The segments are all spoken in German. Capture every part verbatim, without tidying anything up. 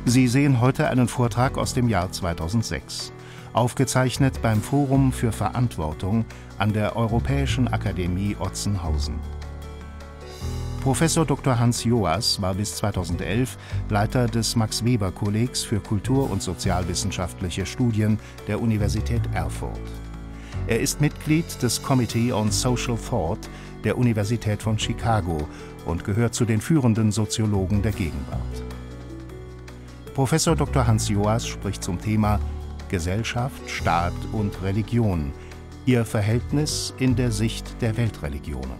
Sie sehen heute einen Vortrag aus dem Jahr zweitausendsechs, aufgezeichnet beim Forum für Verantwortung an der Europäischen Akademie Otzenhausen. Professor Doktor Hans Joas war bis zweitausendelf Leiter des Max-Weber-Kollegs für Kultur- und sozialwissenschaftliche Studien der Universität Erfurt. Er ist Mitglied des Committee on Social Thought der Universität von Chicago und gehört zu den führenden Soziologen der Gegenwart. Professor Doktor Hans Joas spricht zum Thema Gesellschaft, Staat und Religion, ihr Verhältnis in der Sicht der Weltreligionen.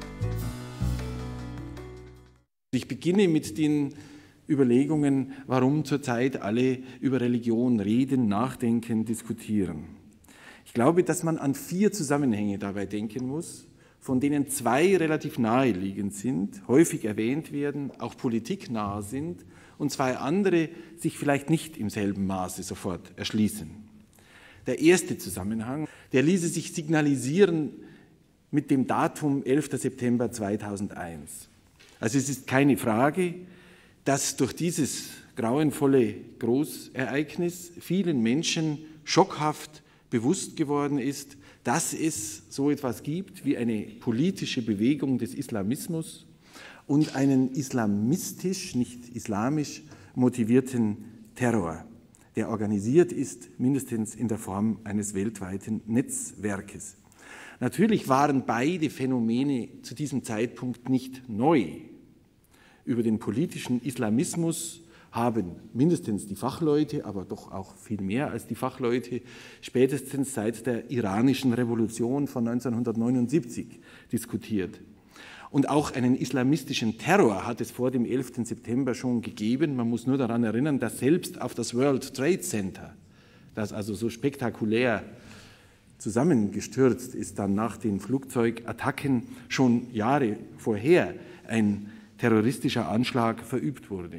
Ich beginne mit den Überlegungen, warum zurzeit alle über Religion reden, nachdenken, diskutieren. Ich glaube, dass man an vier Zusammenhänge dabei denken muss, von denen zwei relativ naheliegend sind, häufig erwähnt werden, auch politiknah sind, und zwei andere sich vielleicht nicht im selben Maße sofort erschließen. Der erste Zusammenhang, der ließe sich signalisieren mit dem Datum elfter September zweitausendeins. Also es ist keine Frage, dass durch dieses grauenvolle Großereignis vielen Menschen schockhaft bewusst geworden ist, dass es so etwas gibt wie eine politische Bewegung des Islamismus und einen islamistisch, nicht islamisch motivierten Terror, der organisiert ist, mindestens in der Form eines weltweiten Netzwerkes. Natürlich waren beide Phänomene zu diesem Zeitpunkt nicht neu. Über den politischen Islamismus haben mindestens die Fachleute, aber doch auch viel mehr als die Fachleute, spätestens seit der iranischen Revolution von neunzehnhundertneunundsiebzig diskutiert. Und auch einen islamistischen Terror hat es vor dem elften September schon gegeben. Man muss nur daran erinnern, dass selbst auf das World Trade Center, das also so spektakulär zusammengestürzt ist, dann nach den Flugzeugattacken schon Jahre vorher ein terroristischer Anschlag verübt wurde.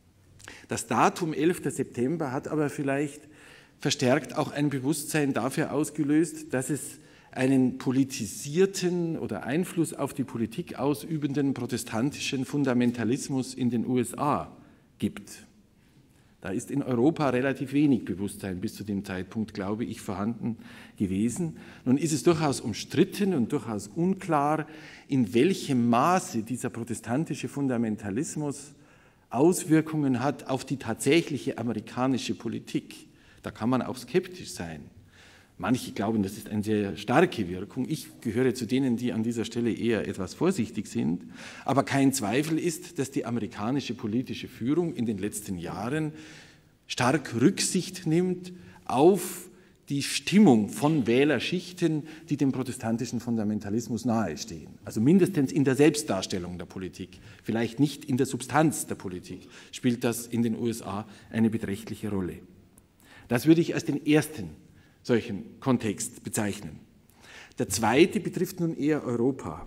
Das Datum elfter September hat aber vielleicht verstärkt auch ein Bewusstsein dafür ausgelöst, dass es einen politisierten oder Einfluss auf die Politik ausübenden protestantischen Fundamentalismus in den U S A gibt. Da ist in Europa relativ wenig Bewusstsein bis zu dem Zeitpunkt, glaube ich, vorhanden gewesen. Nun ist es durchaus umstritten und durchaus unklar, in welchem Maße dieser protestantische Fundamentalismus Auswirkungen hat auf die tatsächliche amerikanische Politik. Da kann man auch skeptisch sein. Manche glauben, das ist eine sehr starke Wirkung. Ich gehöre zu denen, die an dieser Stelle eher etwas vorsichtig sind. Aber kein Zweifel ist, dass die amerikanische politische Führung in den letzten Jahren stark Rücksicht nimmt auf die Stimmung von Wählerschichten, die dem protestantischen Fundamentalismus nahestehen. Also mindestens in der Selbstdarstellung der Politik, vielleicht nicht in der Substanz der Politik, spielt das in den U S A eine beträchtliche Rolle. Das würde ich als den ersten solchen Kontext bezeichnen. Der zweite betrifft nun eher Europa.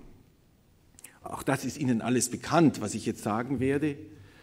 Auch das ist Ihnen alles bekannt, was ich jetzt sagen werde.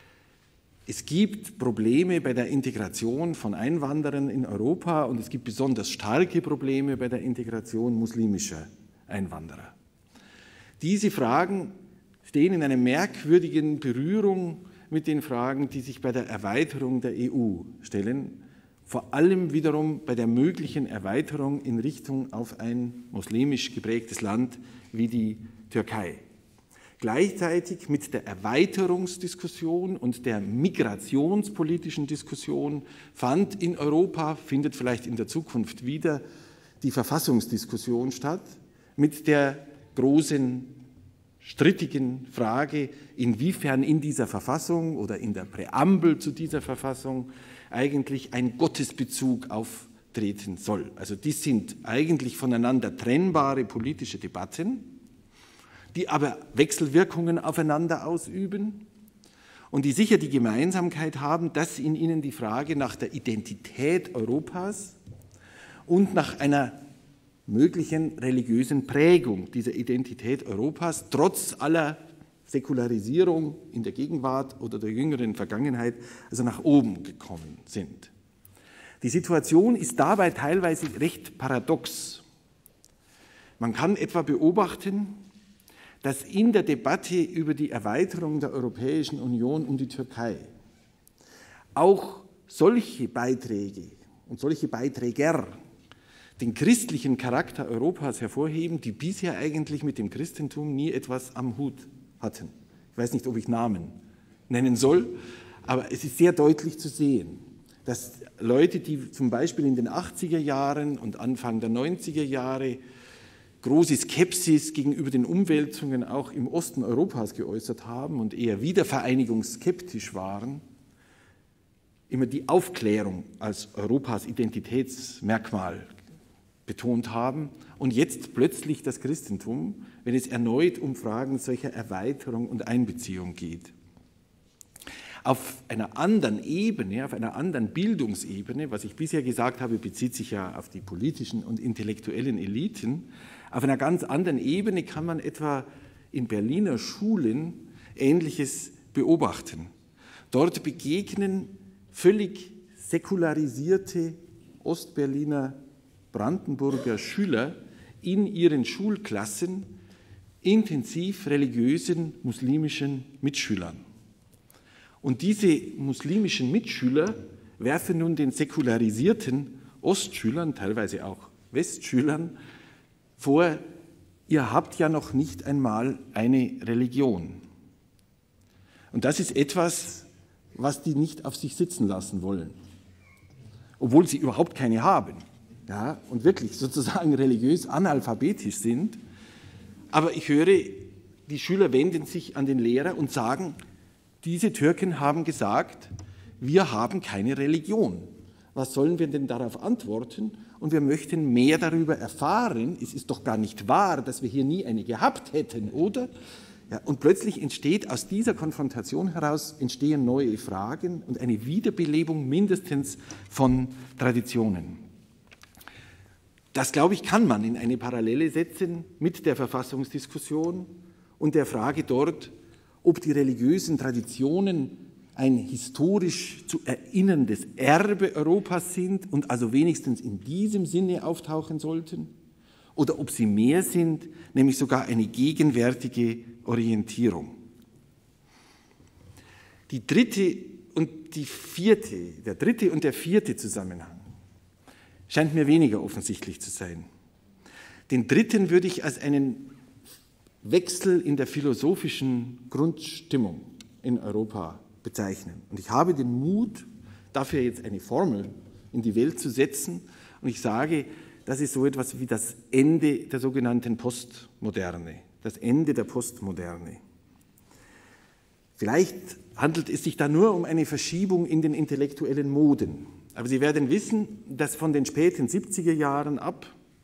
Es gibt Probleme bei der Integration von Einwanderern in Europa und es gibt besonders starke Probleme bei der Integration muslimischer Einwanderer. Diese Fragen stehen in einer merkwürdigen Berührung mit den Fragen, die sich bei der Erweiterung der E U stellen, vor allem wiederum bei der möglichen Erweiterung in Richtung auf ein muslimisch geprägtes Land wie die Türkei. Gleichzeitig mit der Erweiterungsdiskussion und der migrationspolitischen Diskussion fand in Europa, findet vielleicht in der Zukunft wieder, die Verfassungsdiskussion statt, mit der großen, strittigen Frage, inwiefern in dieser Verfassung oder in der Präambel zu dieser Verfassung eigentlich ein Gottesbezug auftreten soll. Also dies sind eigentlich voneinander trennbare politische Debatten, die aber Wechselwirkungen aufeinander ausüben und die sicher die Gemeinsamkeit haben, dass in ihnen die Frage nach der Identität Europas und nach einer möglichen religiösen Prägung dieser Identität Europas trotz aller Säkularisierung in der Gegenwart oder der jüngeren Vergangenheit also nach oben gekommen sind. Die Situation ist dabei teilweise recht paradox. Man kann etwa beobachten, dass in der Debatte über die Erweiterung der Europäischen Union um die Türkei auch solche Beiträge und solche Beiträger den christlichen Charakter Europas hervorheben, die bisher eigentlich mit dem Christentum nie etwas am Hut hatten. Ich weiß nicht, ob ich Namen nennen soll, aber es ist sehr deutlich zu sehen, dass Leute, die zum Beispiel in den achtziger Jahren und Anfang der neunziger Jahre große Skepsis gegenüber den Umwälzungen auch im Osten Europas geäußert haben und eher wiedervereinigungsskeptisch waren, immer die Aufklärung als Europas Identitätsmerkmal betont haben und jetzt plötzlich das Christentum, wenn es erneut um Fragen solcher Erweiterung und Einbeziehung geht. Auf einer anderen Ebene, auf einer anderen Bildungsebene, was ich bisher gesagt habe, bezieht sich ja auf die politischen und intellektuellen Eliten, auf einer ganz anderen Ebene kann man etwa in Berliner Schulen Ähnliches beobachten. Dort begegnen völlig säkularisierte Ostberliner Brandenburger Schüler in ihren Schulklassen intensiv religiösen muslimischen Mitschülern. Und diese muslimischen Mitschüler werfen nun den säkularisierten Ostschülern, teilweise auch Westschülern, vor, ihr habt ja noch nicht einmal eine Religion. Und das ist etwas, was die nicht auf sich sitzen lassen wollen, obwohl sie überhaupt keine haben, ja, und wirklich sozusagen religiös analphabetisch sind. Aber ich höre, die Schüler wenden sich an den Lehrer und sagen, diese Türken haben gesagt, wir haben keine Religion. Was sollen wir denn darauf antworten? Und wir möchten mehr darüber erfahren. Es ist doch gar nicht wahr, dass wir hier nie eine gehabt hätten, oder? Ja, und plötzlich entsteht aus dieser Konfrontation heraus entstehen neue Fragen und eine Wiederbelebung mindestens von Traditionen. Das, glaube ich, kann man in eine Parallele setzen mit der Verfassungsdiskussion und der Frage dort, ob die religiösen Traditionen ein historisch zu erinnerndes Erbe Europas sind und also wenigstens in diesem Sinne auftauchen sollten, oder ob sie mehr sind, nämlich sogar eine gegenwärtige Orientierung. Die dritte und die vierte, der dritte und der vierte Zusammenhang scheint mir weniger offensichtlich zu sein. Den dritten würde ich als einen Wechsel in der philosophischen Grundstimmung in Europa bezeichnen. Und ich habe den Mut, dafür jetzt eine Formel in die Welt zu setzen. Und ich sage, das ist so etwas wie das Ende der sogenannten Postmoderne, das Ende der Postmoderne. Vielleicht handelt es sich da nur um eine Verschiebung in den intellektuellen Moden. Aber Sie werden wissen, dass von den späten siebziger Jahren ab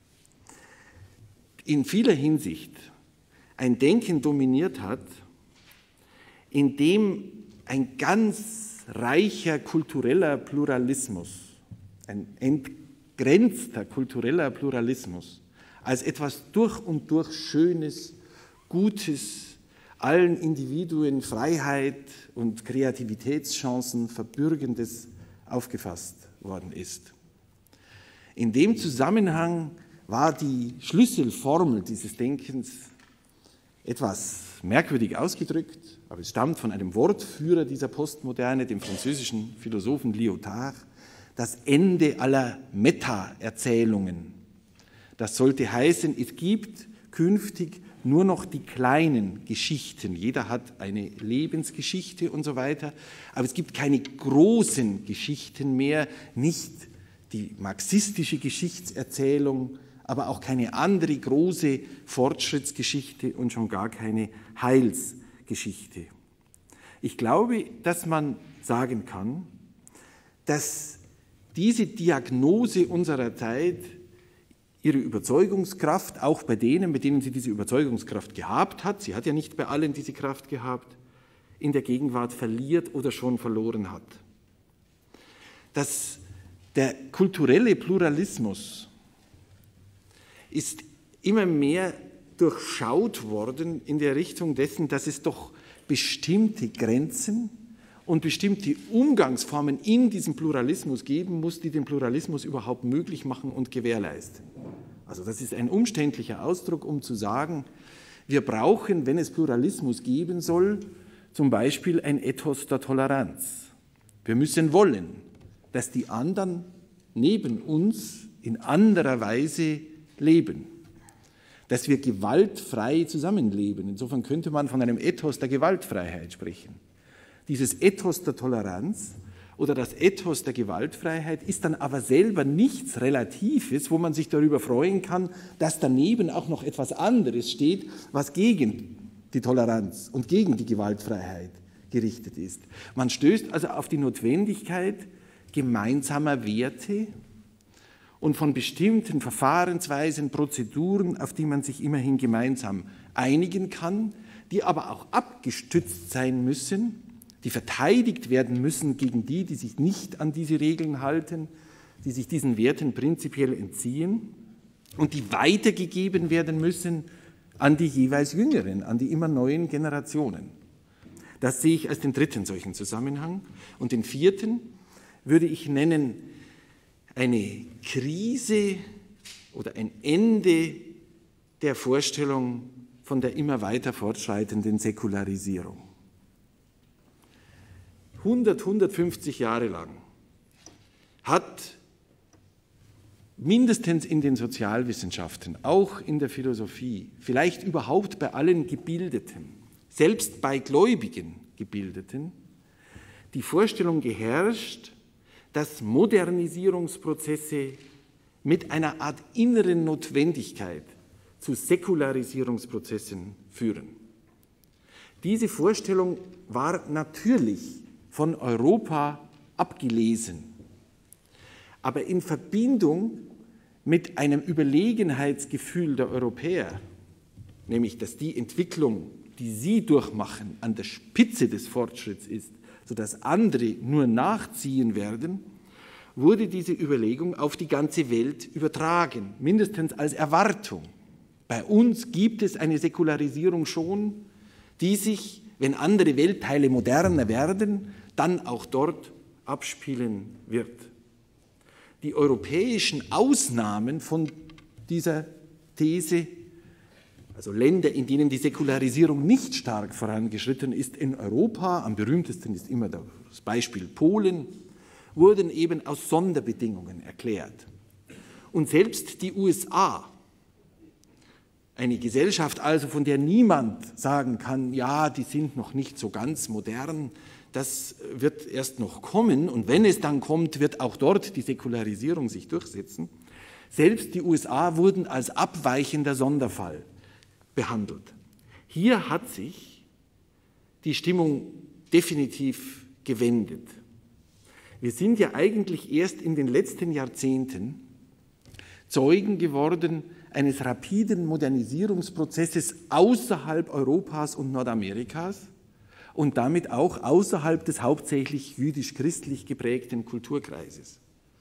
in vieler Hinsicht ein Denken dominiert hat, in dem ein ganz reicher kultureller Pluralismus, ein entgrenzter kultureller Pluralismus, als etwas durch und durch Schönes, Gutes, allen Individuen Freiheit und Kreativitätschancen verbürgendes aufgefasst worden ist. In dem Zusammenhang war die Schlüsselformel dieses Denkens etwas merkwürdig ausgedrückt, aber es stammt von einem Wortführer dieser Postmoderne, dem französischen Philosophen Lyotard, das Ende aller Meta-Erzählungen. Das sollte heißen, es gibt künftig nur noch die kleinen Geschichten. Jeder hat eine Lebensgeschichte und so weiter, aber es gibt keine großen Geschichten mehr, nicht die marxistische Geschichtserzählung, aber auch keine andere große Fortschrittsgeschichte und schon gar keine Heilsgeschichte. Ich glaube, dass man sagen kann, dass diese Diagnose unserer Zeit ihre Überzeugungskraft, auch bei denen, mit denen sie diese Überzeugungskraft gehabt hat, sie hat ja nicht bei allen diese Kraft gehabt, in der Gegenwart verliert oder schon verloren hat. Dass der kulturelle Pluralismus ist immer mehr durchschaut worden in der Richtung dessen, dass es doch bestimmte Grenzen und bestimmte Umgangsformen in diesem Pluralismus geben muss, die den Pluralismus überhaupt möglich machen und gewährleisten. Also das ist ein umständlicher Ausdruck, um zu sagen, wir brauchen, wenn es Pluralismus geben soll, zum Beispiel ein Ethos der Toleranz. Wir müssen wollen, dass die anderen neben uns in anderer Weise leben, dass wir gewaltfrei zusammenleben. Insofern könnte man von einem Ethos der Gewaltfreiheit sprechen. Dieses Ethos der Toleranz oder das Ethos der Gewaltfreiheit ist dann aber selber nichts Relatives, wo man sich darüber freuen kann, dass daneben auch noch etwas anderes steht, was gegen die Toleranz und gegen die Gewaltfreiheit gerichtet ist. Man stößt also auf die Notwendigkeit gemeinsamer Werte und von bestimmten Verfahrensweisen, Prozeduren, auf die man sich immerhin gemeinsam einigen kann, die aber auch abgestützt sein müssen, die verteidigt werden müssen gegen die, die sich nicht an diese Regeln halten, die sich diesen Werten prinzipiell entziehen und die weitergegeben werden müssen an die jeweils Jüngeren, an die immer neuen Generationen. Das sehe ich als den dritten solchen Zusammenhang. Und den vierten würde ich nennen eine Krise oder ein Ende der Vorstellung von der immer weiter fortschreitenden Säkularisierung. hundert, hundertfünfzig Jahre lang hat mindestens in den Sozialwissenschaften, auch in der Philosophie, vielleicht überhaupt bei allen Gebildeten, selbst bei gläubigen Gebildeten, die Vorstellung geherrscht, dass Modernisierungsprozesse mit einer Art inneren Notwendigkeit zu Säkularisierungsprozessen führen. Diese Vorstellung war natürlich von Europa abgelesen, aber in Verbindung mit einem Überlegenheitsgefühl der Europäer, nämlich dass die Entwicklung, die sie durchmachen, an der Spitze des Fortschritts ist, sodass andere nur nachziehen werden, wurde diese Überlegung auf die ganze Welt übertragen, mindestens als Erwartung. Bei uns gibt es eine Säkularisierung schon, die sich, wenn andere Weltteile moderner werden, dann auch dort abspielen wird. Die europäischen Ausnahmen von dieser These, also Länder, in denen die Säkularisierung nicht stark vorangeschritten ist in Europa, am berühmtesten ist immer das Beispiel Polen, wurden eben aus Sonderbedingungen erklärt. Und selbst die U S A, eine Gesellschaft also, von der niemand sagen kann, ja, die sind noch nicht so ganz modern, das wird erst noch kommen und wenn es dann kommt, wird auch dort die Säkularisierung sich durchsetzen. Selbst die U S A wurden als abweichender Sonderfall behandelt. Hier hat sich die Stimmung definitiv gewendet. Wir sind ja eigentlich erst in den letzten Jahrzehnten Zeugen geworden eines rapiden Modernisierungsprozesses außerhalb Europas und Nordamerikas und damit auch außerhalb des hauptsächlich jüdisch-christlich geprägten Kulturkreises.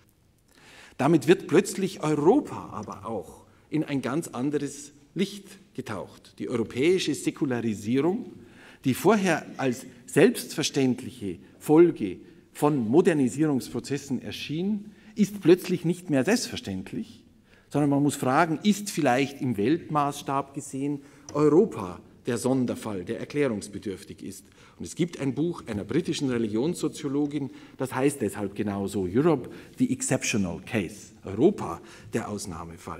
Damit wird plötzlich Europa aber auch in ein ganz anderes Licht getaucht. Die europäische Säkularisierung, die vorher als selbstverständliche Folge von Modernisierungsprozessen erschien, ist plötzlich nicht mehr selbstverständlich, sondern man muss fragen, ist vielleicht im Weltmaßstab gesehen Europa der Sonderfall, der erklärungsbedürftig ist. Und es gibt ein Buch einer britischen Religionssoziologin, das heißt deshalb genauso, Europe, the exceptional case, Europa, der Ausnahmefall.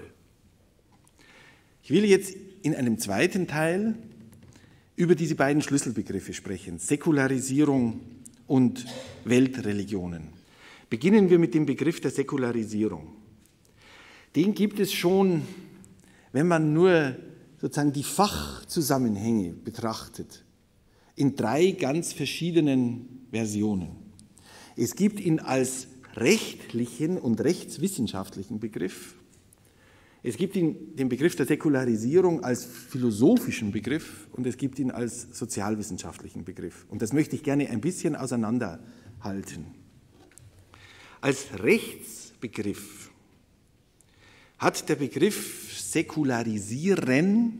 Ich will jetzt in einem zweiten Teil über diese beiden Schlüsselbegriffe sprechen, Säkularisierung und Weltreligionen. Beginnen wir mit dem Begriff der Säkularisierung. Den gibt es schon, wenn man nur sozusagen die Fachzusammenhänge betrachtet, in drei ganz verschiedenen Versionen. Es gibt ihn als rechtlichen und rechtswissenschaftlichen Begriff. Es gibt ihn, den Begriff der Säkularisierung als philosophischen Begriff und es gibt ihn als sozialwissenschaftlichen Begriff. Und das möchte ich gerne ein bisschen auseinanderhalten. Als Rechtsbegriff hat der Begriff säkularisieren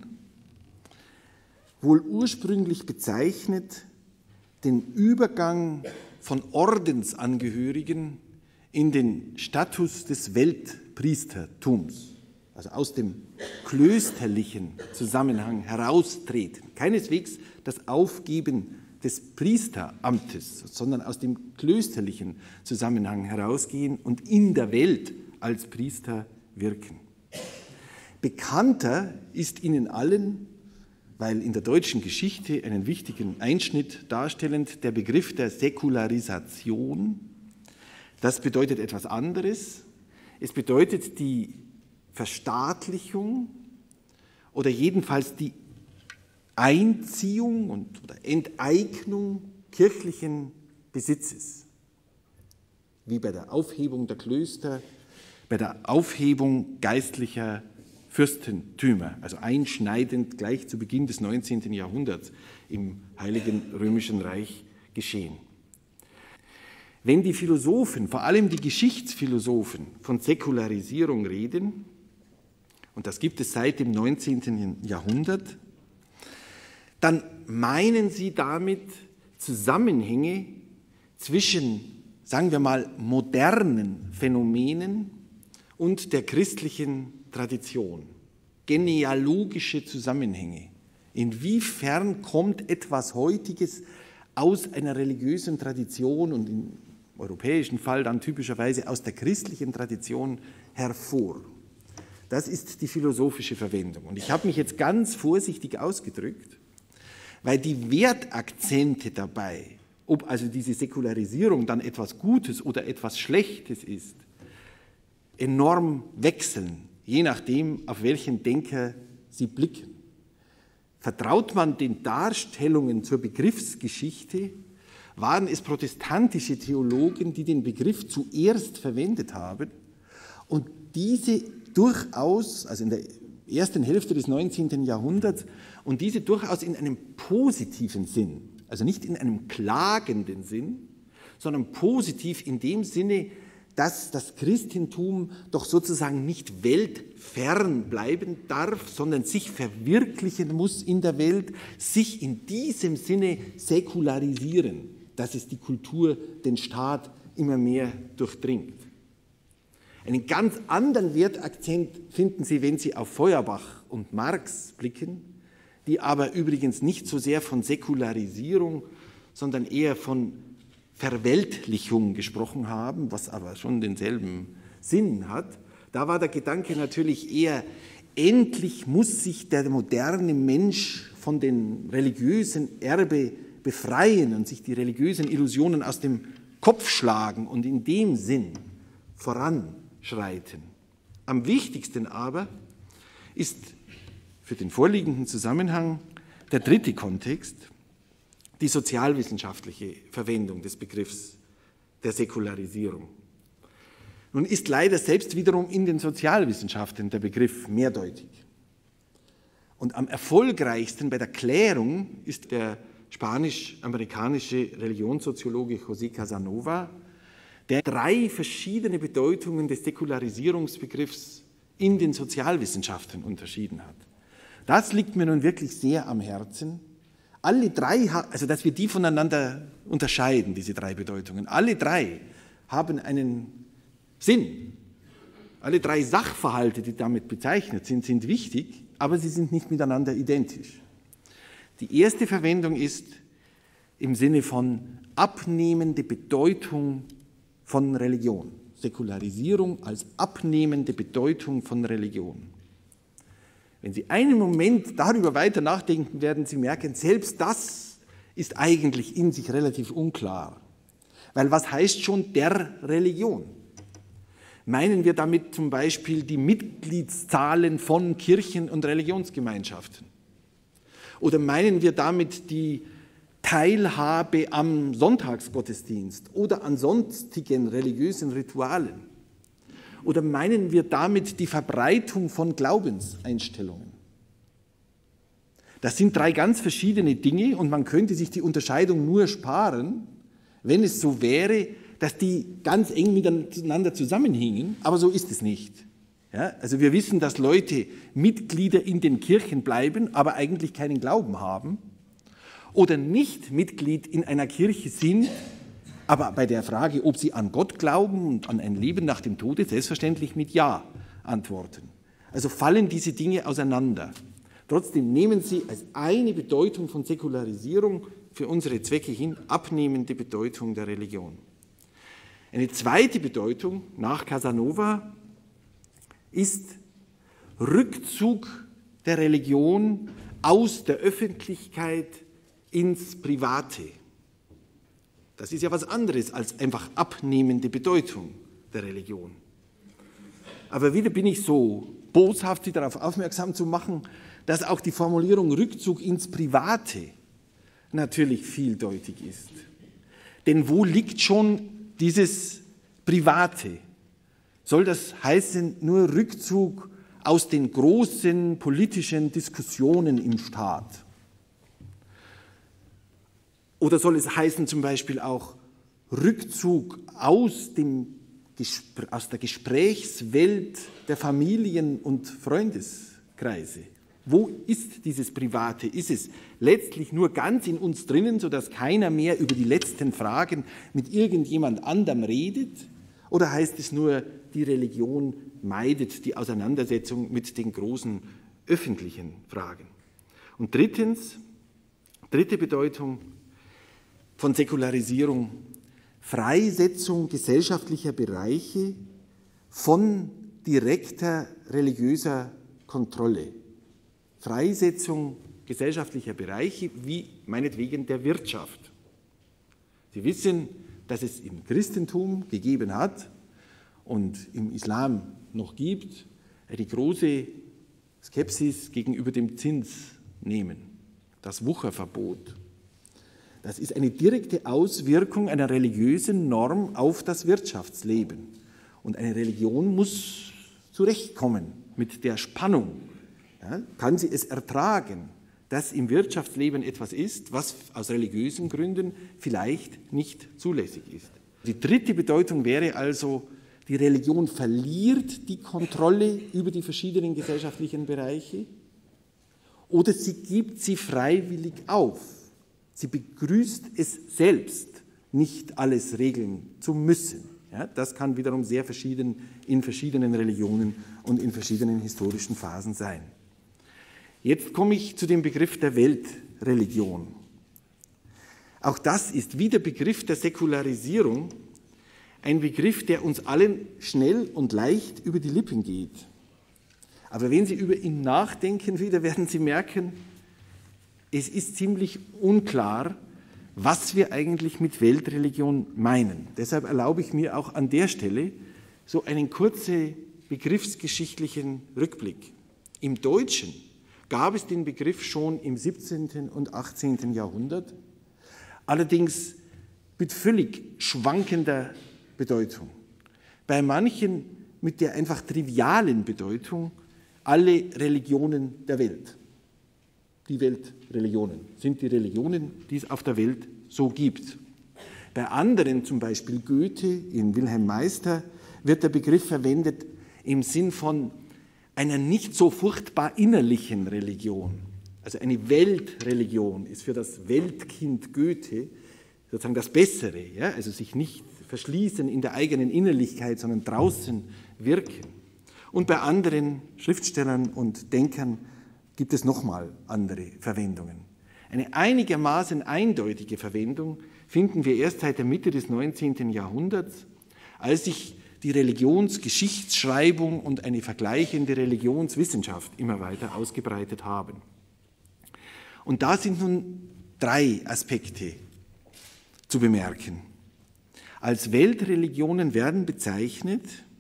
wohl ursprünglich bezeichnet den Übergang von Ordensangehörigen in den Status des Weltpriestertums, also aus dem klösterlichen Zusammenhang heraustreten. Keineswegs das Aufgeben des Priesteramtes, sondern aus dem klösterlichen Zusammenhang herausgehen und in der Welt als Priester wirken. Bekannter ist Ihnen allen, weil in der deutschen Geschichte einen wichtigen Einschnitt darstellend, der Begriff der Säkularisation. Das bedeutet etwas anderes. Es bedeutet die Verstaatlichung oder jedenfalls die Einziehung und, oder Enteignung kirchlichen Besitzes, wie bei der Aufhebung der Klöster, bei der Aufhebung geistlicher Fürstentümer, also einschneidend gleich zu Beginn des neunzehnten Jahrhunderts im Heiligen Römischen Reich geschehen. Wenn die Philosophen, vor allem die Geschichtsphilosophen, von Säkularisierung reden, und das gibt es seit dem neunzehnten Jahrhundert, dann meinen sie damit Zusammenhänge zwischen, sagen wir mal, modernen Phänomenen und der christlichen Tradition, genealogische Zusammenhänge. Inwiefern kommt etwas Heutiges aus einer religiösen Tradition und im europäischen Fall dann typischerweise aus der christlichen Tradition hervor? Das ist die philosophische Verwendung. Und ich habe mich jetzt ganz vorsichtig ausgedrückt, weil die Wertakzente dabei, ob also diese Säkularisierung dann etwas Gutes oder etwas Schlechtes ist, enorm wechseln, je nachdem, auf welchen Denker Sie blicken. Vertraut man den Darstellungen zur Begriffsgeschichte, waren es protestantische Theologen, die den Begriff zuerst verwendet haben und diese durchaus, also in der ersten Hälfte des neunzehnten Jahrhunderts, und diese durchaus in einem positiven Sinn, also nicht in einem klagenden Sinn, sondern positiv in dem Sinne, dass das Christentum doch sozusagen nicht weltfern bleiben darf, sondern sich verwirklichen muss in der Welt, sich in diesem Sinne säkularisieren, dass es die Kultur, den Staat immer mehr durchdringt. Einen ganz anderen Wertakzent finden Sie, wenn Sie auf Feuerbach und Marx blicken, die aber übrigens nicht so sehr von Säkularisierung, sondern eher von Verweltlichung gesprochen haben, was aber schon denselben Sinn hat. Da war der Gedanke natürlich eher, endlich muss sich der moderne Mensch von dem religiösen Erbe befreien und sich die religiösen Illusionen aus dem Kopf schlagen und in dem Sinn voranschreiten. Am wichtigsten aber ist für den vorliegenden Zusammenhang der dritte Kontext, die sozialwissenschaftliche Verwendung des Begriffs der Säkularisierung. Nun ist leider selbst wiederum in den Sozialwissenschaften der Begriff mehrdeutig. Und am erfolgreichsten bei der Klärung ist der spanisch-amerikanische Religionssoziologe José Casanova, der drei verschiedene Bedeutungen des Säkularisierungsbegriffs in den Sozialwissenschaften unterschieden hat. Das liegt mir nun wirklich sehr am Herzen. Alle drei, also dass wir die voneinander unterscheiden, diese drei Bedeutungen, alle drei haben einen Sinn. Alle drei Sachverhalte, die damit bezeichnet sind, sind wichtig, aber sie sind nicht miteinander identisch. Die erste Verwendung ist im Sinne von abnehmende Bedeutung von Religion. Säkularisierung als abnehmende Bedeutung von Religion. Wenn Sie einen Moment darüber weiter nachdenken, werden Sie merken, selbst das ist eigentlich in sich relativ unklar. Weil was heißt schon der Religion? Meinen wir damit zum Beispiel die Mitgliedszahlen von Kirchen und Religionsgemeinschaften? Oder meinen wir damit die Teilhabe am Sonntagsgottesdienst oder an sonstigen religiösen Ritualen? Oder meinen wir damit die Verbreitung von Glaubenseinstellungen? Das sind drei ganz verschiedene Dinge und man könnte sich die Unterscheidung nur sparen, wenn es so wäre, dass die ganz eng miteinander zusammenhingen, aber so ist es nicht. Ja, also wir wissen, dass Leute Mitglieder in den Kirchen bleiben, aber eigentlich keinen Glauben haben oder nicht Mitglied in einer Kirche sind, aber bei der Frage, ob sie an Gott glauben und an ein Leben nach dem Tode, selbstverständlich mit Ja antworten. Also fallen diese Dinge auseinander. Trotzdem nehmen sie als eine Bedeutung von Säkularisierung für unsere Zwecke hin abnehmende Bedeutung der Religion. Eine zweite Bedeutung nach Casanova ist Rückzug der Religion aus der Öffentlichkeit ins Private. Das ist ja was anderes als einfach abnehmende Bedeutung der Religion. Aber wieder bin ich so boshaft, Sie darauf aufmerksam zu machen, dass auch die Formulierung Rückzug ins Private natürlich vieldeutig ist. Denn wo liegt schon dieses Private? Soll das heißen, nur Rückzug aus den großen politischen Diskussionen im Staat? Oder soll es heißen zum Beispiel auch Rückzug aus, dem, aus der Gesprächswelt der Familien- und Freundeskreise? Wo ist dieses Private? Ist es letztlich nur ganz in uns drinnen, sodass keiner mehr über die letzten Fragen mit irgendjemand anderem redet? Oder heißt es nur, die Religion meidet die Auseinandersetzung mit den großen öffentlichen Fragen? Und drittens, dritte Bedeutung von Säkularisierung, Freisetzung gesellschaftlicher Bereiche von direkter religiöser Kontrolle. Freisetzung gesellschaftlicher Bereiche, wie meinetwegen der Wirtschaft. Sie wissen, dass es im Christentum gegeben hat und im Islam noch gibt, eine große Skepsis gegenüber dem Zinsnehmen, das Wucherverbot. Das ist eine direkte Auswirkung einer religiösen Norm auf das Wirtschaftsleben. Und eine Religion muss zurechtkommen mit der Spannung. Ja, kann sie es ertragen, dass im Wirtschaftsleben etwas ist, was aus religiösen Gründen vielleicht nicht zulässig ist? Die dritte Bedeutung wäre also, die Religion verliert die Kontrolle über die verschiedenen gesellschaftlichen Bereiche oder sie gibt sie freiwillig auf. Sie begrüßt es selbst, nicht alles regeln zu müssen. Ja, das kann wiederum sehr verschieden in verschiedenen Religionen und in verschiedenen historischen Phasen sein. Jetzt komme ich zu dem Begriff der Weltreligion. Auch das ist wie der Begriff der Säkularisierung ein Begriff, der uns allen schnell und leicht über die Lippen geht. Aber wenn Sie über ihn nachdenken, wieder werden Sie merken, es ist ziemlich unklar, was wir eigentlich mit Weltreligion meinen. Deshalb erlaube ich mir auch an der Stelle so einen kurzen begriffsgeschichtlichen Rückblick. Im Deutschen gab es den Begriff schon im siebzehnten und achtzehnten Jahrhundert, allerdings mit völlig schwankender Bedeutung. Bei manchen mit der einfach trivialen Bedeutung, alle Religionen der Welt. Die Weltreligionen sind die Religionen, die es auf der Welt so gibt. Bei anderen, zum Beispiel Goethe in Wilhelm Meister, wird der Begriff verwendet im Sinn von einer nicht so furchtbar innerlichen Religion. Also eine Weltreligion ist für das Weltkind Goethe sozusagen das Bessere, ja? Also sich nicht verschließen in der eigenen Innerlichkeit, sondern draußen wirken. Und bei anderen Schriftstellern und Denkern gibt es nochmal andere Verwendungen. Eine einigermaßen eindeutige Verwendung finden wir erst seit der Mitte des neunzehnten Jahrhunderts, als sich die Religionsgeschichtsschreibung und eine vergleichende Religionswissenschaft immer weiter ausgebreitet haben. Und da sind nun drei Aspekte zu bemerken. Als Weltreligionen werden bezeichnet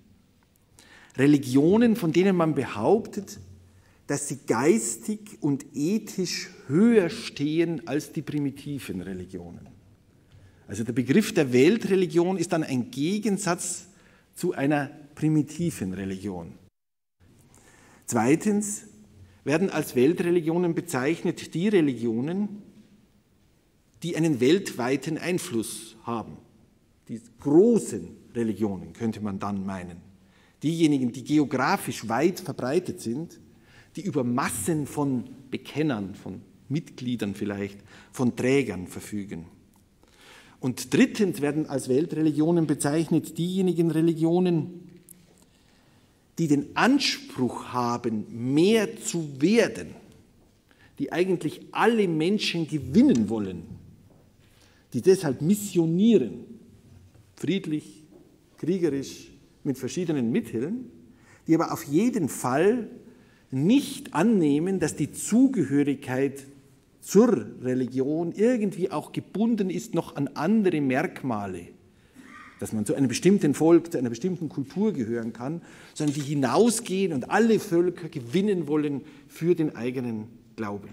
Religionen, von denen man behauptet, dass sie geistig und ethisch höher stehen als die primitiven Religionen. Also der Begriff der Weltreligion ist dann ein Gegensatz zu einer primitiven Religion. Zweitens werden als Weltreligionen bezeichnet die Religionen, die einen weltweiten Einfluss haben. Die großen Religionen könnte man dann meinen. Diejenigen, die geografisch weit verbreitet sind, die über Massen von Bekennern, von Mitgliedern vielleicht, von Trägern verfügen. Und drittens werden als Weltreligionen bezeichnet diejenigen Religionen, die den Anspruch haben, mehr zu werden, die eigentlich alle Menschen gewinnen wollen, die deshalb missionieren, friedlich, kriegerisch, mit verschiedenen Mitteln, die aber auf jeden Fall nicht annehmen, dass die Zugehörigkeit zur Religion irgendwie auch gebunden ist noch an andere Merkmale, dass man zu einem bestimmten Volk, zu einer bestimmten Kultur gehören kann, sondern die hinausgehen und alle Völker gewinnen wollen für den eigenen Glauben.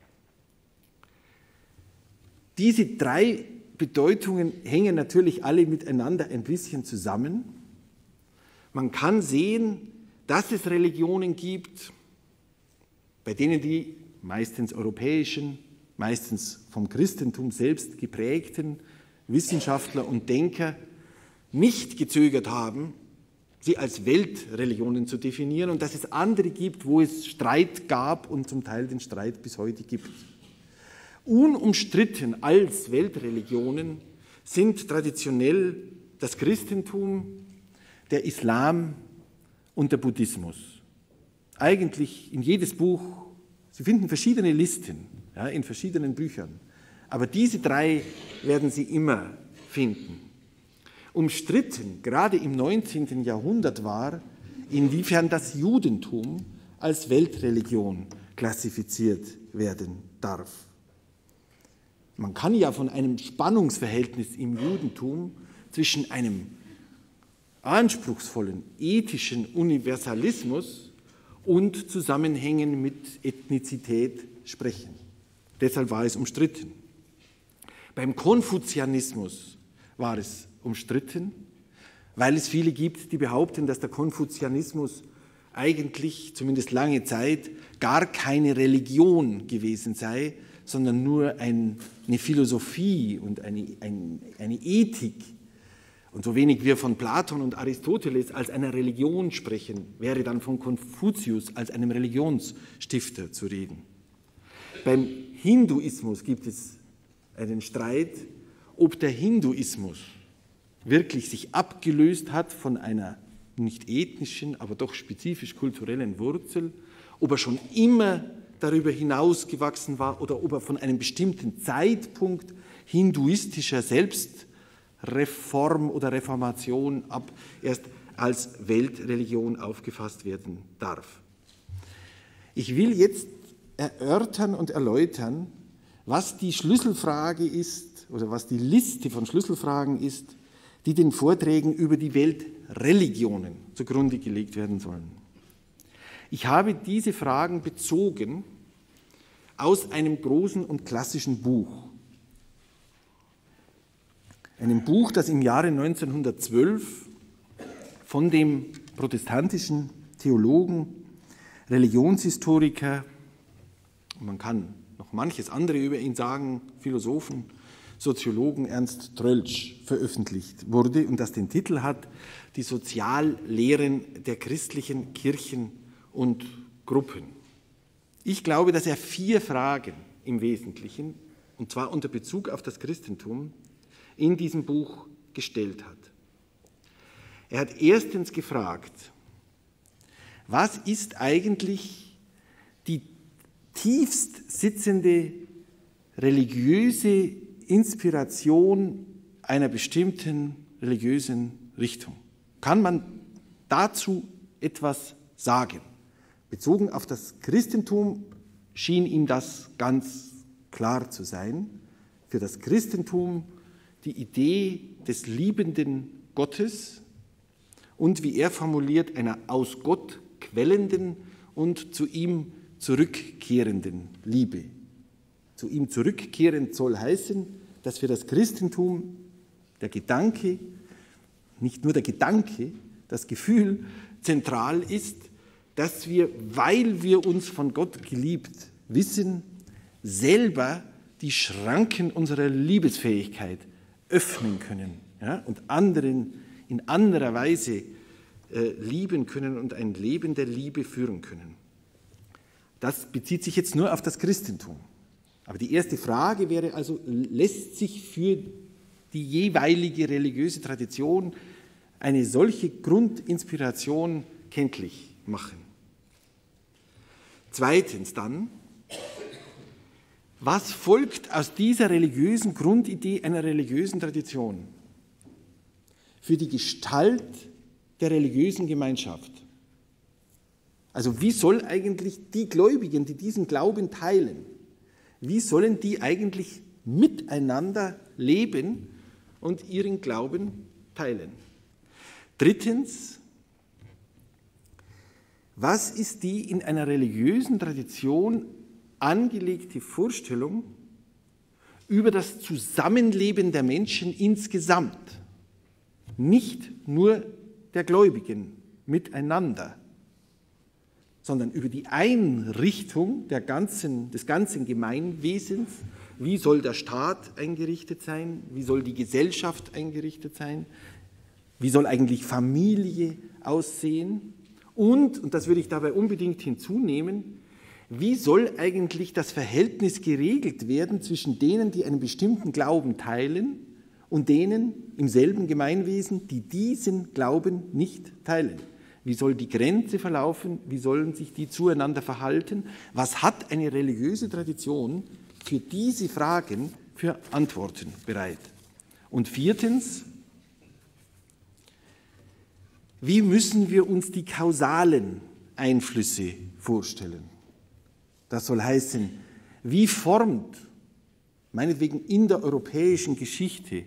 Diese drei Bedeutungen hängen natürlich alle miteinander ein bisschen zusammen. Man kann sehen, dass es Religionen gibt, bei denen die meistens europäischen, meistens vom Christentum selbst geprägten Wissenschaftler und Denker nicht gezögert haben, sie als Weltreligionen zu definieren, und dass es andere gibt, wo es Streit gab und zum Teil den Streit bis heute gibt. Unumstritten als Weltreligionen sind traditionell das Christentum, der Islam und der Buddhismus. Eigentlich in jedes Buch, Sie finden verschiedene Listen, ja, in verschiedenen Büchern, aber diese drei werden Sie immer finden. Umstritten, gerade im neunzehnten Jahrhundert, war, inwiefern das Judentum als Weltreligion klassifiziert werden darf. Man kann ja von einem Spannungsverhältnis im Judentum zwischen einem anspruchsvollen ethischen Universalismus und Zusammenhängen mit Ethnizität sprechen. Deshalb war es umstritten. Beim Konfuzianismus war es umstritten, weil es viele gibt, die behaupten, dass der Konfuzianismus eigentlich, zumindest lange Zeit, gar keine Religion gewesen sei, sondern nur ein, eine Philosophie und eine, ein, eine Ethik. Und so wenig wir von Platon und Aristoteles als einer Religion sprechen, wäre dann von Konfuzius als einem Religionsstifter zu reden. Beim Hinduismus gibt es einen Streit, ob der Hinduismus wirklich sich abgelöst hat von einer nicht ethnischen, aber doch spezifisch kulturellen Wurzel, ob er schon immer darüber hinausgewachsen war oder ob er von einem bestimmten Zeitpunkt hinduistischer Selbstreform oder Reformation ab erst als Weltreligion aufgefasst werden darf. Ich will jetzt erörtern und erläutern, was die Schlüsselfrage ist oder was die Liste von Schlüsselfragen ist, die den Vorträgen über die Weltreligionen zugrunde gelegt werden sollen. Ich habe diese Fragen bezogen aus einem großen und klassischen Buch. Einem Buch, das im Jahre neunzehnhundertzwölf von dem protestantischen Theologen, Religionshistoriker, man kann noch manches andere über ihn sagen, Philosophen, Soziologen Ernst Troeltsch veröffentlicht wurde und das den Titel hat, die Soziallehren der christlichen Kirchen und Gruppen. Ich glaube, dass er vier Fragen im Wesentlichen, und zwar unter Bezug auf das Christentum, in diesem Buch gestellt hat. Er hat erstens gefragt, was ist eigentlich die tiefst sitzende religiöse Inspiration einer bestimmten religiösen Richtung? Kann man dazu etwas sagen? Bezogen auf das Christentum schien ihm das ganz klar zu sein. Für das Christentum die Idee des liebenden Gottes und, wie er formuliert, einer aus Gott quellenden und zu ihm zurückkehrenden Liebe. Zu ihm zurückkehrend soll heißen, dass für das Christentum der Gedanke, nicht nur der Gedanke, das Gefühl zentral ist, dass wir, weil wir uns von Gott geliebt wissen, selber die Schranken unserer Liebesfähigkeit öffnen können, ja, und anderen in anderer Weise äh, lieben können und ein Leben der Liebe führen können. Das bezieht sich jetzt nur auf das Christentum. Aber die erste Frage wäre also, lässt sich für die jeweilige religiöse Tradition eine solche Grundinspiration kenntlich machen? Zweitens dann, Was folgt aus dieser religiösen Grundidee einer religiösen Tradition für die Gestalt der religiösen Gemeinschaft? Also wie soll eigentlich die Gläubigen, die diesen Glauben teilen, wie sollen die eigentlich miteinander leben und ihren Glauben teilen? Drittens, was ist die in einer religiösen Tradition angelegte Vorstellung über das Zusammenleben der Menschen insgesamt, nicht nur der Gläubigen miteinander, sondern über die Einrichtung der ganzen, des ganzen Gemeinwesens? Wie soll der Staat eingerichtet sein? Wie soll die Gesellschaft eingerichtet sein? Wie soll eigentlich Familie aussehen? Und, und das würde ich dabei unbedingt hinzunehmen, wie soll eigentlich das Verhältnis geregelt werden zwischen denen, die einen bestimmten Glauben teilen, und denen im selben Gemeinwesen, die diesen Glauben nicht teilen? Wie soll die Grenze verlaufen? Wie sollen sich die zueinander verhalten? Was hat eine religiöse Tradition für diese Fragen für Antworten bereit? Und viertens, wie müssen wir uns die kausalen Einflüsse vorstellen? Das soll heißen, wie formt, meinetwegen in der europäischen Geschichte,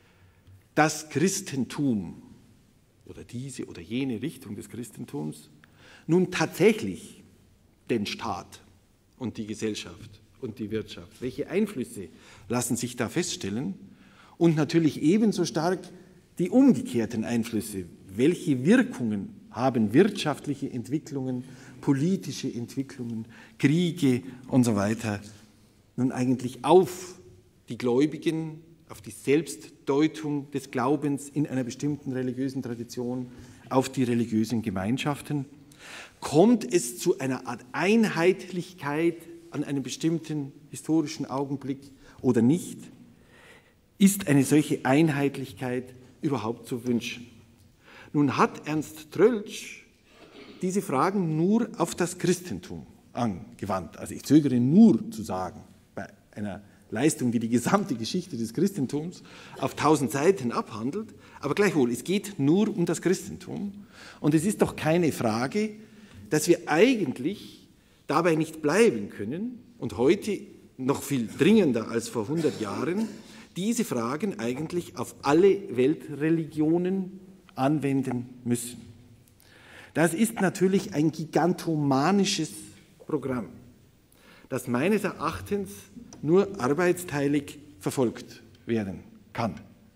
das Christentum oder diese oder jene Richtung des Christentums nun tatsächlich den Staat und die Gesellschaft und die Wirtschaft? Welche Einflüsse lassen sich da feststellen? Und natürlich ebenso stark die umgekehrten Einflüsse. Welche Wirkungen haben wirtschaftliche Entwicklungen, politische Entwicklungen, Kriege und so weiter nun eigentlich auf die Gläubigen, auf die Selbstdeutung des Glaubens in einer bestimmten religiösen Tradition, auf die religiösen Gemeinschaften? Kommt es zu einer Art Einheitlichkeit an einem bestimmten historischen Augenblick oder nicht? Ist eine solche Einheitlichkeit überhaupt zu wünschen? Nun hat Ernst Troeltsch diese Fragen nur auf das Christentum angewandt. Also ich zögere nur zu sagen, bei einer Leistung, die die gesamte Geschichte des Christentums auf tausend Seiten abhandelt, aber gleichwohl, es geht nur um das Christentum. Und es ist doch keine Frage, dass wir eigentlich dabei nicht bleiben können und heute noch viel dringender als vor hundert Jahren diese Fragen eigentlich auf alle Weltreligionen anwenden müssen. Das ist natürlich ein gigantomanisches Programm, das meines Erachtens nur arbeitsteilig verfolgt werden kann.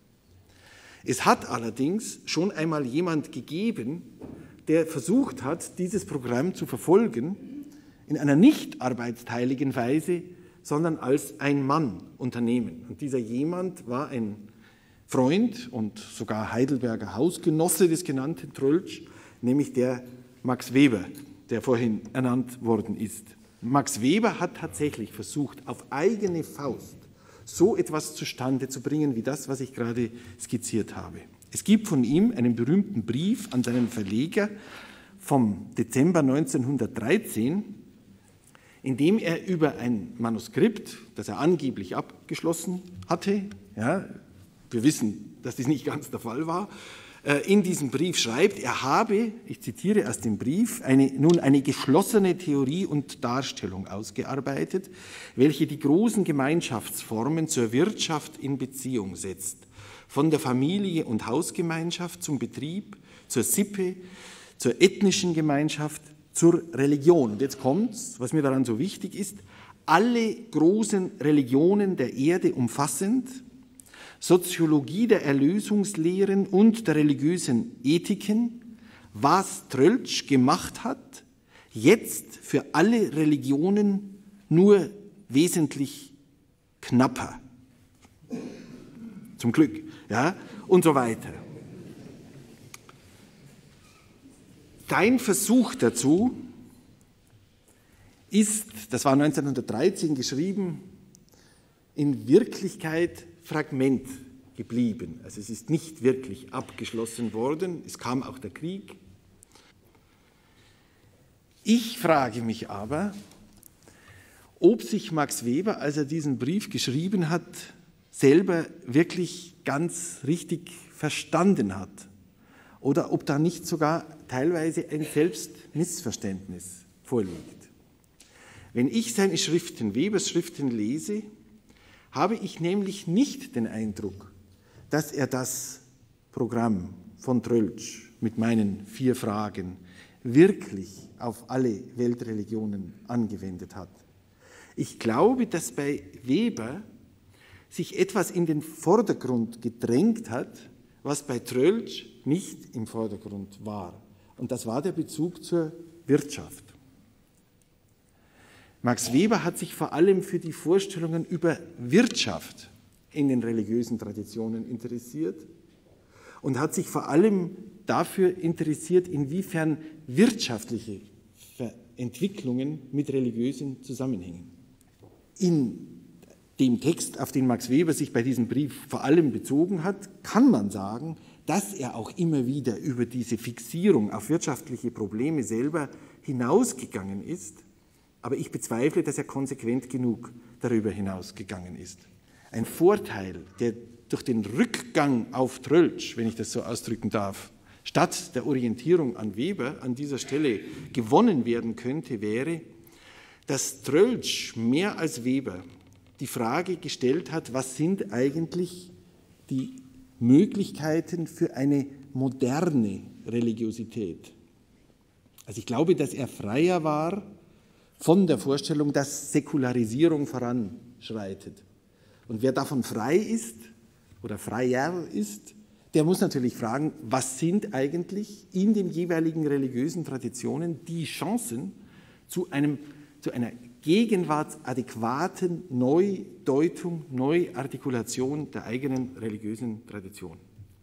Es hat allerdings schon einmal jemand gegeben, der versucht hat, dieses Programm zu verfolgen, in einer nicht arbeitsteiligen Weise, sondern als Ein-Mann-Unternehmen. Und dieser jemand war ein Freund und sogar Heidelberger Hausgenosse des genannten Troeltsch, nämlich der Max Weber, der vorhin ernannt worden ist. Max Weber hat tatsächlich versucht, auf eigene Faust so etwas zustande zu bringen, wie das, was ich gerade skizziert habe. Es gibt von ihm einen berühmten Brief an seinen Verleger vom Dezember neunzehnhundertdreizehn, in dem er über ein Manuskript, das er angeblich abgeschlossen hatte, ja, wir wissen, dass dies nicht ganz der Fall war, in diesem Brief schreibt, er habe, ich zitiere aus dem Brief, eine, nun eine geschlossene Theorie und Darstellung ausgearbeitet, welche die großen Gemeinschaftsformen zur Wirtschaft in Beziehung setzt, von der Familie und Hausgemeinschaft zum Betrieb, zur Sippe, zur ethnischen Gemeinschaft, zur Religion. Und jetzt kommt's, was mir daran so wichtig ist, alle großen Religionen der Erde umfassend, Soziologie der Erlösungslehren und der religiösen Ethiken, was Troeltsch gemacht hat, jetzt für alle Religionen nur wesentlich knapper. Zum Glück, ja, und so weiter. Sein Versuch dazu ist, das war neunzehnhundertdreizehn geschrieben, in Wirklichkeit Fragment geblieben. Also es ist nicht wirklich abgeschlossen worden. Es kam auch der Krieg. Ich frage mich aber, ob sich Max Weber, als er diesen Brief geschrieben hat, selber wirklich ganz richtig verstanden hat oder ob da nicht sogar teilweise ein Selbstmissverständnis vorliegt. Wenn ich seine Schriften, Webers Schriften lese, habe ich nämlich nicht den Eindruck, dass er das Programm von Tröltsch mit meinen vier Fragen wirklich auf alle Weltreligionen angewendet hat. Ich glaube, dass bei Weber sich etwas in den Vordergrund gedrängt hat, was bei Tröltsch nicht im Vordergrund war. Und das war der Bezug zur Wirtschaft. Max Weber hat sich vor allem für die Vorstellungen über Wirtschaft in den religiösen Traditionen interessiert und hat sich vor allem dafür interessiert, inwiefern wirtschaftliche Entwicklungen mit religiösen Zusammenhängen. In dem Text, auf den Max Weber sich bei diesem Brief vor allem bezogen hat, kann man sagen, dass er auch immer wieder über diese Fixierung auf wirtschaftliche Probleme selber hinausgegangen ist, aber ich bezweifle, dass er konsequent genug darüber hinausgegangen ist. Ein Vorteil, der durch den Rückgang auf Tröltsch, wenn ich das so ausdrücken darf, statt der Orientierung an Weber an dieser Stelle gewonnen werden könnte, wäre, dass Tröltsch mehr als Weber die Frage gestellt hat, was sind eigentlich die Möglichkeiten für eine moderne Religiosität. Also ich glaube, dass er freier war von der Vorstellung, dass Säkularisierung voranschreitet. Und wer davon frei ist oder freier ist, der muss natürlich fragen, was sind eigentlich in den jeweiligen religiösen Traditionen die Chancen zu, einem, zu einer gegenwartsadäquaten Neudeutung, Neuartikulation der eigenen religiösen Tradition.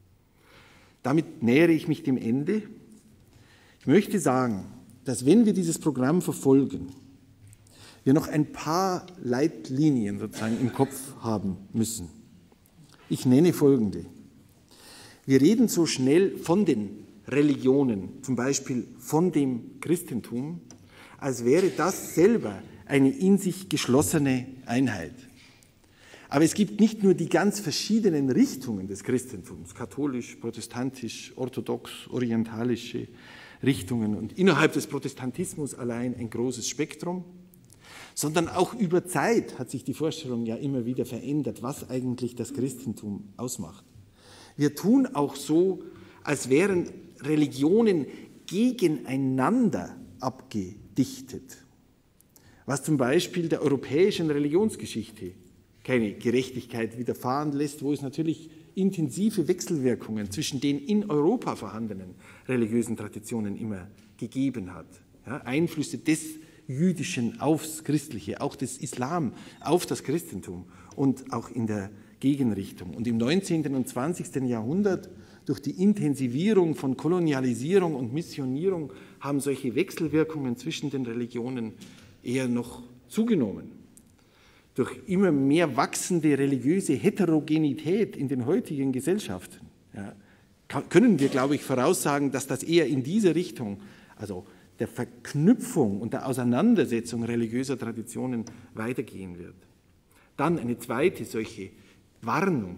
Damit nähere ich mich dem Ende. Ich möchte sagen, dass wenn wir dieses Programm verfolgen, wir noch ein paar Leitlinien sozusagen im Kopf haben müssen. Ich nenne folgende. Wir reden so schnell von den Religionen, zum Beispiel von dem Christentum, als wäre das selber eine in sich geschlossene Einheit. Aber es gibt nicht nur die ganz verschiedenen Richtungen des Christentums, katholisch, protestantisch, orthodox, orientalische Richtungen und innerhalb des Protestantismus allein ein großes Spektrum, sondern auch über Zeit hat sich die Vorstellung ja immer wieder verändert, was eigentlich das Christentum ausmacht. Wir tun auch so, als wären Religionen gegeneinander abgedichtet, was zum Beispiel der europäischen Religionsgeschichte keine Gerechtigkeit widerfahren lässt, wo es natürlich intensive Wechselwirkungen zwischen den in Europa vorhandenen religiösen Traditionen immer gegeben hat. Ja, Einflüsse des Jüdischen aufs Christliche, auch des Islam auf das Christentum und auch in der Gegenrichtung. Und im neunzehnten und zwanzigsten Jahrhundert durch die Intensivierung von Kolonialisierung und Missionierung haben solche Wechselwirkungen zwischen den Religionen eher noch zugenommen. Durch immer mehr wachsende religiöse Heterogenität in den heutigen Gesellschaften ja, können wir, glaube ich, voraussagen, dass das eher in diese Richtung, also der Verknüpfung und der Auseinandersetzung religiöser Traditionen weitergehen wird. Dann eine zweite solche Warnung.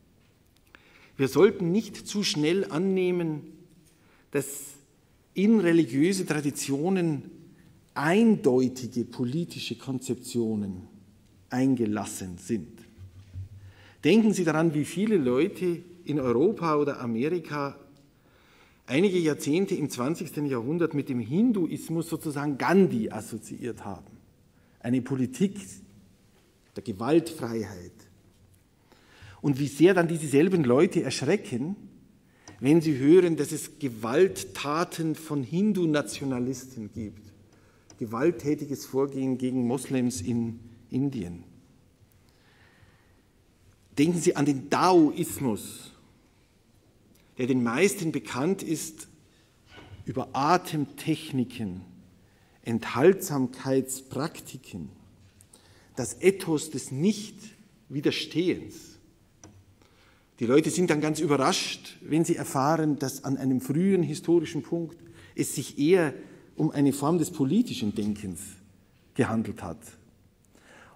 Wir sollten nicht zu schnell annehmen, dass in religiöse Traditionen eindeutige politische Konzeptionen eingelassen sind. Denken Sie daran, wie viele Leute in Europa oder Amerika einige Jahrzehnte im zwanzigsten Jahrhundert mit dem Hinduismus sozusagen Gandhi assoziiert haben. Eine Politik der Gewaltfreiheit. Und wie sehr dann dieselben Leute erschrecken, wenn sie hören, dass es Gewalttaten von Hindu-Nationalisten gibt. Gewalttätiges Vorgehen gegen Moslems in Indien. Denken Sie an den Daoismus, der den meisten bekannt ist über Atemtechniken, Enthaltsamkeitspraktiken, das Ethos des Nicht-Widerstehens. Die Leute sind dann ganz überrascht, wenn sie erfahren, dass an einem frühen historischen Punkt es sich eher um eine Form des politischen Denkens gehandelt hat.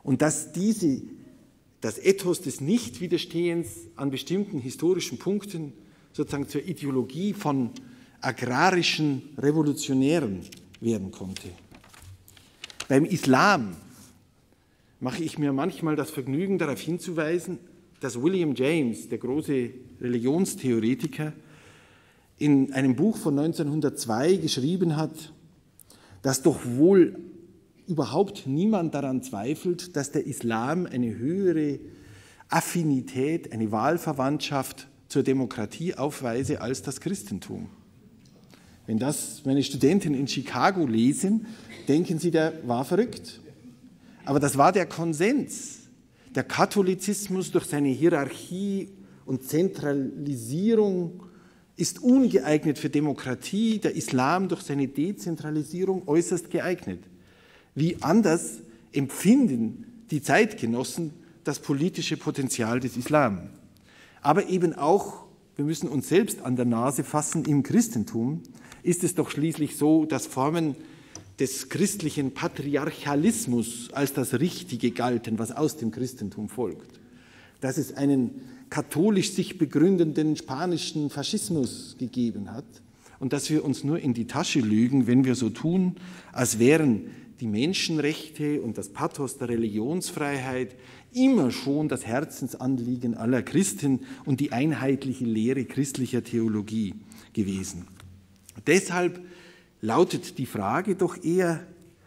und dass diese, das Ethos des Nichtwiderstehens an bestimmten historischen Punkten sozusagen zur Ideologie von agrarischen Revolutionären werden konnte. Beim Islam mache ich mir manchmal das Vergnügen, darauf hinzuweisen, dass William James, der große Religionstheoretiker, in einem Buch von neunzehnhundertzwei geschrieben hat, dass doch wohl überhaupt niemand daran zweifelt, dass der Islam eine höhere Affinität, eine Wahlverwandtschaft zur Demokratie aufweise als das Christentum. Wenn das meine Studenten in Chicago lesen, denken sie, der war verrückt. Aber das war der Konsens. Der Katholizismus durch seine Hierarchie und Zentralisierung ist ungeeignet für Demokratie, der Islam durch seine Dezentralisierung äußerst geeignet. Wie anders empfinden die Zeitgenossen das politische Potenzial des Islam. Aber eben auch, wir müssen uns selbst an der Nase fassen, im Christentum ist es doch schließlich so, dass Formen des christlichen Patriarchalismus als das Richtige galten, was aus dem Christentum folgt. Dass es einen katholisch sich begründenden spanischen Faschismus gegeben hat und dass wir uns nur in die Tasche lügen, wenn wir so tun, als wären die Menschenrechte und das Pathos der Religionsfreiheit immer schon das Herzensanliegen aller Christen und die einheitliche Lehre christlicher Theologie gewesen. Deshalb lautet die Frage doch eher,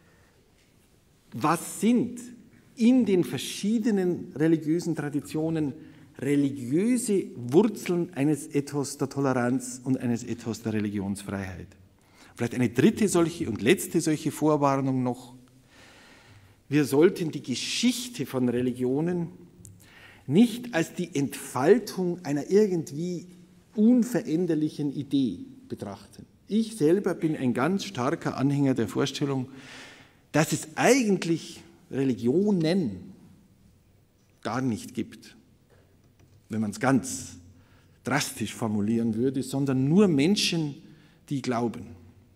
was sind in den verschiedenen religiösen Traditionen religiöse Wurzeln eines Ethos der Toleranz und eines Ethos der Religionsfreiheit? Vielleicht eine dritte solche und letzte solche Vorwarnung noch. Wir sollten die Geschichte von Religionen nicht als die Entfaltung einer irgendwie unveränderlichen Idee betrachten. Ich selber bin ein ganz starker Anhänger der Vorstellung, dass es eigentlich Religionen gar nicht gibt, wenn man es ganz drastisch formulieren würde, sondern nur Menschen, die glauben.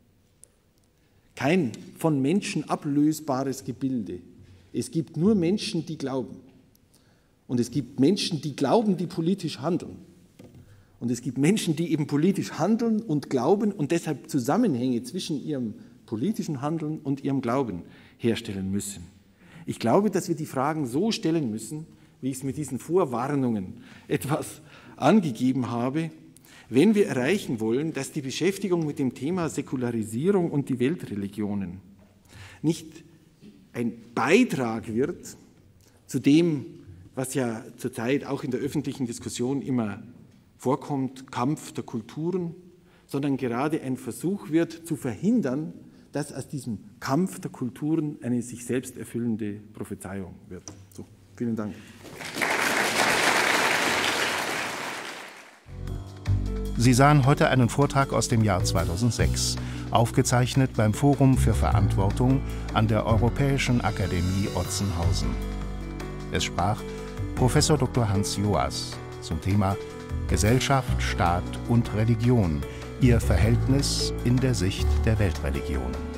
Kein von Menschen ablösbares Gebilde. Es gibt nur Menschen, die glauben. Und es gibt Menschen, die glauben, die politisch handeln. Und es gibt Menschen, die eben politisch handeln und glauben und deshalb Zusammenhänge zwischen ihrem politischen Handeln und ihrem Glauben herstellen müssen. Ich glaube, dass wir die Fragen so stellen müssen, wie ich es mit diesen Vorwarnungen etwas angegeben habe, wenn wir erreichen wollen, dass die Beschäftigung mit dem Thema Säkularisierung und die Weltreligionen nicht ein Beitrag wird zu dem, was ja zurzeit auch in der öffentlichen Diskussion immer vorkommt, Kampf der Kulturen, sondern gerade ein Versuch wird, zu verhindern, dass aus diesem Kampf der Kulturen eine sich selbst erfüllende Prophezeiung wird. So, vielen Dank. Sie sahen heute einen Vortrag aus dem Jahr zweitausendsechs, aufgezeichnet beim Forum für Verantwortung an der Europäischen Akademie Otzenhausen. Es sprach Professor Doktor Hans Joas zum Thema Gesellschaft, Staat und Religion, ihr Verhältnis in der Sicht der Weltreligionen.